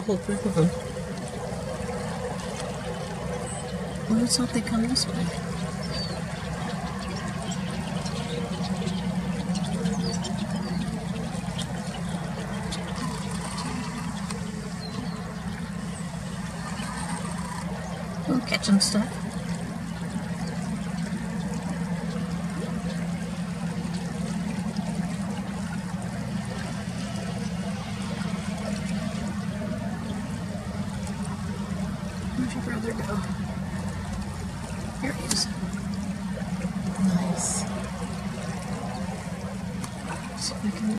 A whole group of them. Well, let's hope they come this way. We'll catch some stuff. Where'd your brother go? Here he is. Nice. See if I can